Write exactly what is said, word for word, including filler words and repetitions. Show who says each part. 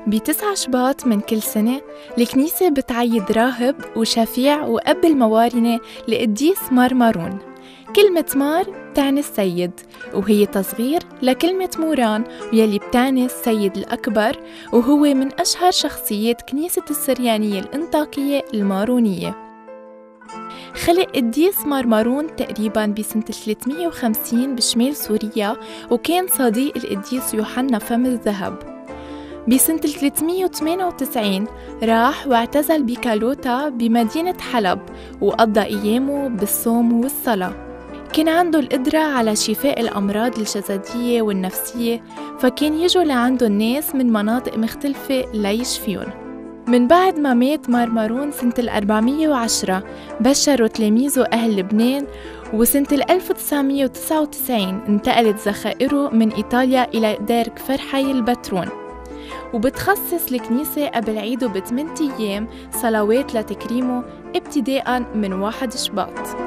Speaker 1: بتسعة شباط من كل سنة الكنيسة بتعيد راهب وشفيع وأب الموارنة لقديس مار مارون. كلمة مار بتعني السيد، وهي تصغير لكلمة موران ويلي بتعني السيد الأكبر، وهو من أشهر شخصيات كنيسة السريانية الإنطاكية المارونية. خلق قديس مار مارون تقريباً بسنة ثلاثمية وخمسين بشمال سوريا، وكان صديق القديس يوحنا فم الذهب. بسنة ثلاثمية وثمانية وتسعين راح واعتزل بكالوتا بمدينة حلب، وقضى أيامه بالصوم والصلاة. كان عنده القدرة على شفاء الأمراض الجسدية والنفسية، فكان يجوا لعنده الناس من مناطق مختلفة ليشفيون. من بعد ما مات مار مارون سنة الأربعمية وعشرة بشروا تلاميذه أهل لبنان، وسنة ألف وتسعمية وتسعة وتسعين انتقلت ذخائره من إيطاليا إلى دير كفر حي البترون. وبتخصص الكنيسة قبل عيده بثمانية أيام صلوات لتكريمه ابتداءً من واحد شباط.